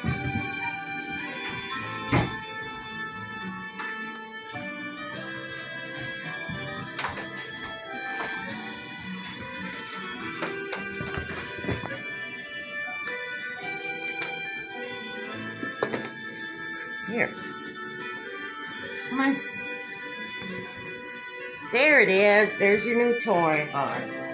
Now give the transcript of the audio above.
Here. Come on. There it is. There's your new toy bar.